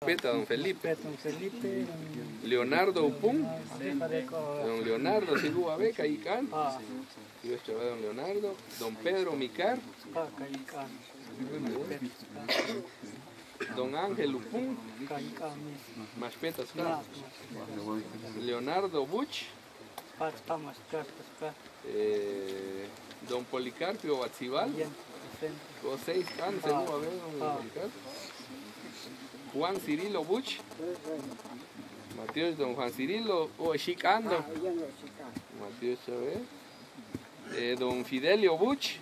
Mashpeta, don Felipe. Don Felipe. Leonardo Upung. Don Leonardo Sigua Beca y Can. Dios chaval, don Leonardo. Don Pedro Micar. Don Ángel Upung. Mashpeta Ska. Leonardo Buch. Don Policarpio Batzibal. O 6 Can, según a ver, don Policarpio. Juan Cirilo Buch. Matías, don Juan Cirilo, o Chicando. Matías Chávez. Don Fidelio Buch.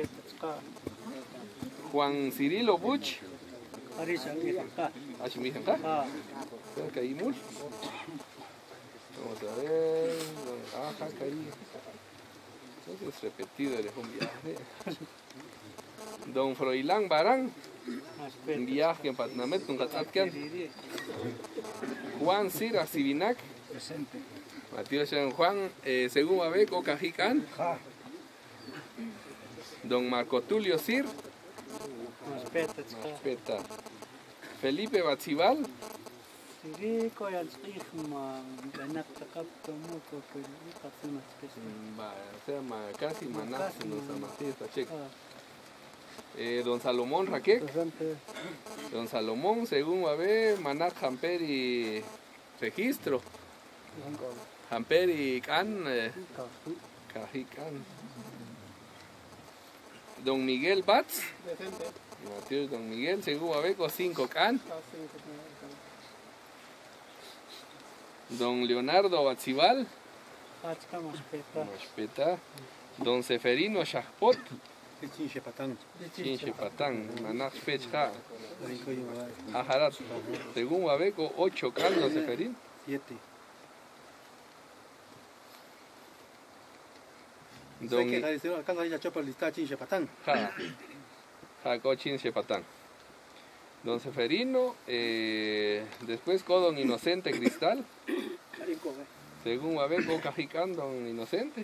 Juan Cirilo Buch. Ashmijanka. Caímul. Vamos a ver. Ajá, caí. Es repetido, eres un viaje. Don Froilán Barán. Un viaje en Patnamet con Catatcan. Juan Sira Sibinac. Matías Juan, según Abeco Cajican. Don Marco Tulio Sir. Mashpeta. Felipe Batzibal. Casi Maná, don Salomón Raquel. Don Salomón, según va a ver, Maná Jamper y registro. Jamper y Can. Cajican. Don Miguel Batz. Don Miguel, según va a ver, con 5 Can. Don Leonardo Batzibal. Mashpeta. Don Seferino Shahpot. Chinchepatán. Manaj Pechja. Ajarat. Según Babeco, 8 Can, don Seferino. 7. Don Chinchepatán. Don Seferino, después Don Inocente Cristal. Según Babeco Cajicán, don Inocente.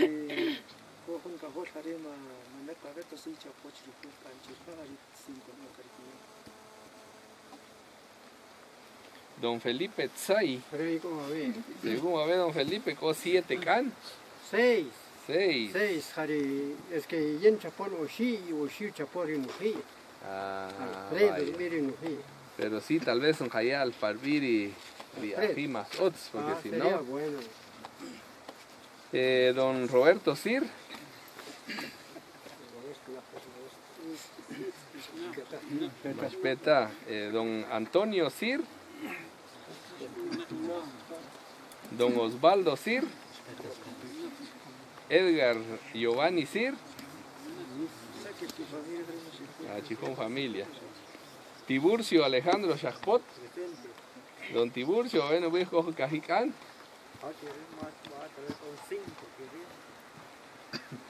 Don Felipe Tzai. Según Babe, don Felipe, con 7 Can. 6. 6. Es que yen chapón o shi chapón en Mují. Pero sí, tal vez un Hayal, Parvir y Afimas Ots, porque si no. Bueno. Don Roberto Sir. Mashpeta. Don Antonio Sir. Don Osvaldo Sir. Edgar Giovanni Sir. Chifón familia. Tiburcio Alejandro Shahpot. Don Tiburcio, bueno, voy a coger Cajicán.